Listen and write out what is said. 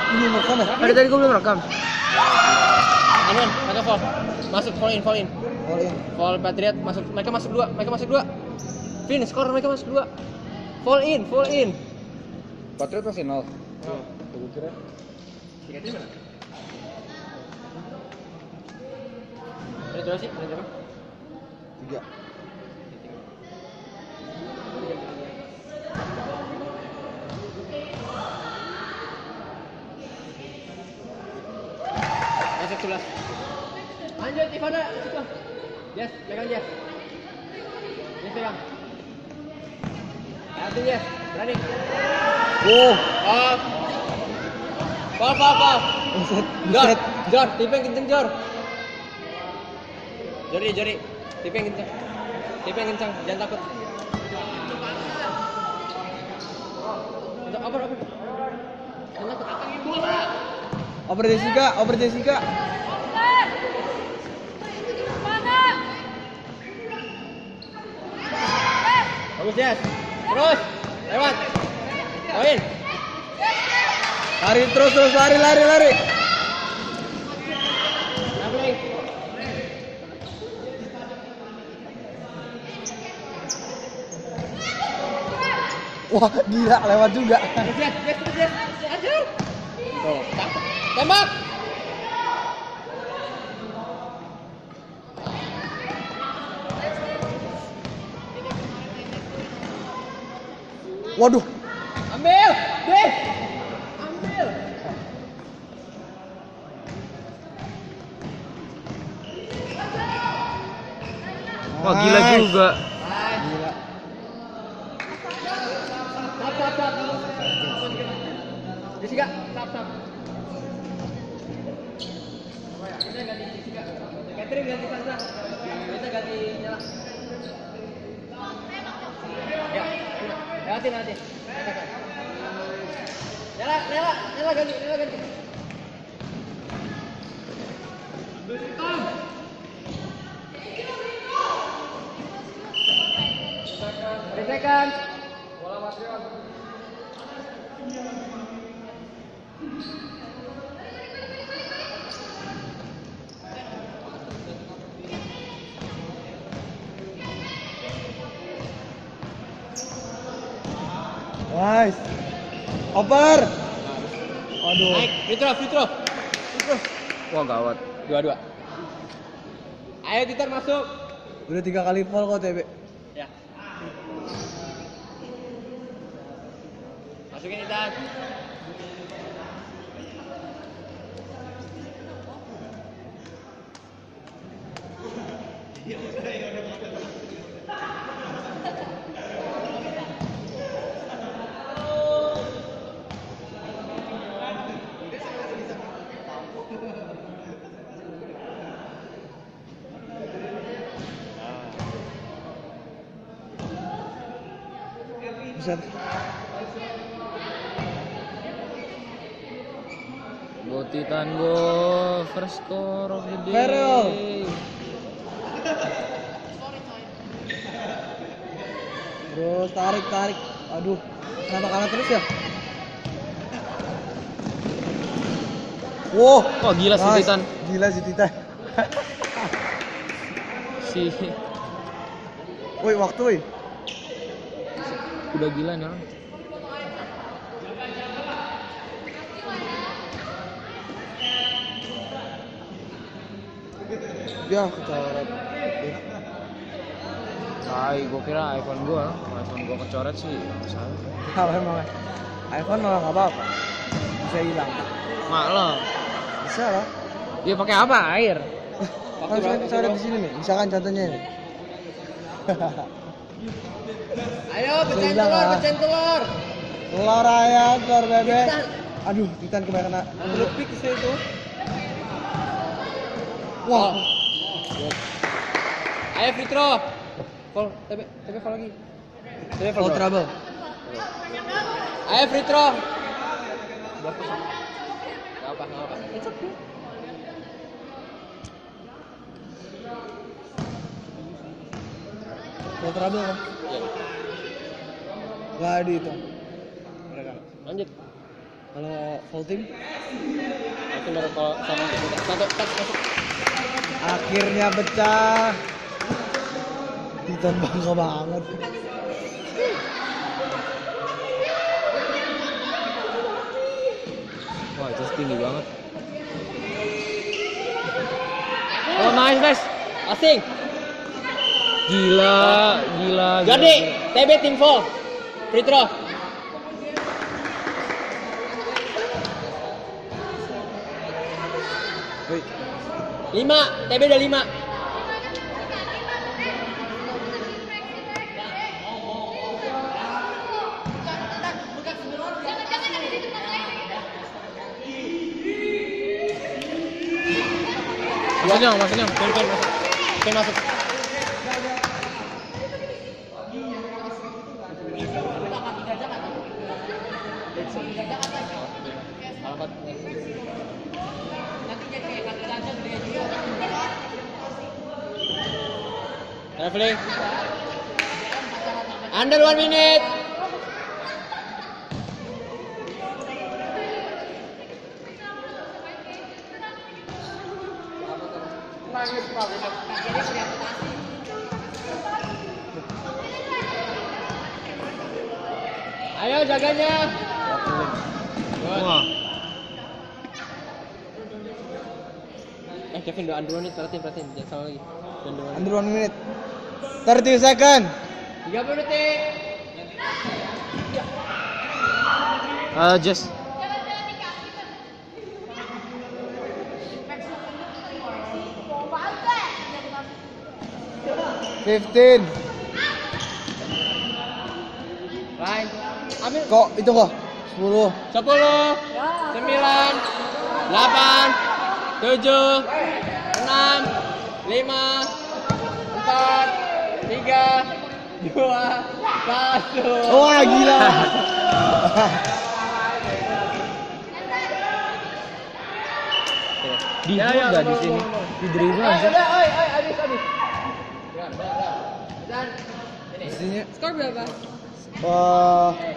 Ini rekam ya? Ada tadi gue belum rekam. Aman, mereka fall. Masuk, fall in. All in. Fall Patriot masuk, mereka masuk dua. Fin, skor mereka masuk 2. Fall in. Patriot masih 0. Gue kira. 3 tim mana? Ada berapa sih? 3. Masuk 11. Lanjut Ivana, situ. Yes, pegang Yes. Yes, pegang. Hati Yes, berani. Off. Fall. Jor, tipeng kenceng Jor. Jori, tipeng kenceng, jangan takut. Untuk apa? Jangan takut. Oper Jessica. Bagus Yes. Terus, lewat. Poin. Lari terus lari. Traveling. Wah, gila lewat juga. Yes. Aduh. Tembak. Waduh. Ambil. Wah gila juga. Gila. Stop. Jessica, stop. Kita ganti Jessica. Catherine ganti Sandra. Kita ganti Nyala. Ya, lewatin. Nyala ganti. Second. Bola Patriot. Nice. Oper. Aduh. Naik, free throw. Wah gawat. 2-2. Ayo Titar masuk. Udah 3 kali fall kok TB. Ya. Masukin Titar. Buset. Botitan go first score of the day. Ferrell. Terus tarik. Aduh. Kenapa kalah terus ya? Wow. Wah gila si Nice. Titan. Gila si Titan. Si Woi, waktu woi. udah gila nih orang. Ya, kecoret. Gue kira iPhone gue kecoret sih. Salah. Kalau emang iPhone malah nggak apa-apa. Bisa hilang. Mak lo. Bisa lah. Dia pakai apa? Air. Kan saya kecoret di sini nih. Misalkan contohnya ini. Ayo pecahin telur. Telur ayam, telur bebek. Aduh, Titan kebanyakan lebih ke situ. Wah. Ayo free throw. Fall, TB fall lagi. Foul trouble. Ayo free throw. Gak apa. It's okay. Foul trouble kan? Iya. Gak ada itu. Mereka. Lanjut. Kalau full team Itu baru kalau sama satu touch masuk. akhirnya pecah. Titan bangga banget. Wah, itu tinggi banget. Oh, nice. Asing. Gila. Jadi, TB tim full. Free throw. Wih, 5, TB udah 5. Masuknya. Ken masuk. Alamat. Referee. Under 1 minute. Ayo jaganya. Wah. Kevin udah under 1 menit, perhatiin, jangan salah lagi. under 1 minute. 30 second. 30 detik. Just 15. Lain. Ambil. Kok itu kok 10. 10, 9, 8, 7, 6, 5, 4, 3, 2, 1. Wah, gila. di udah di sini. Di dribble aja. Udah, habis. Dan Isinya Skor berapa?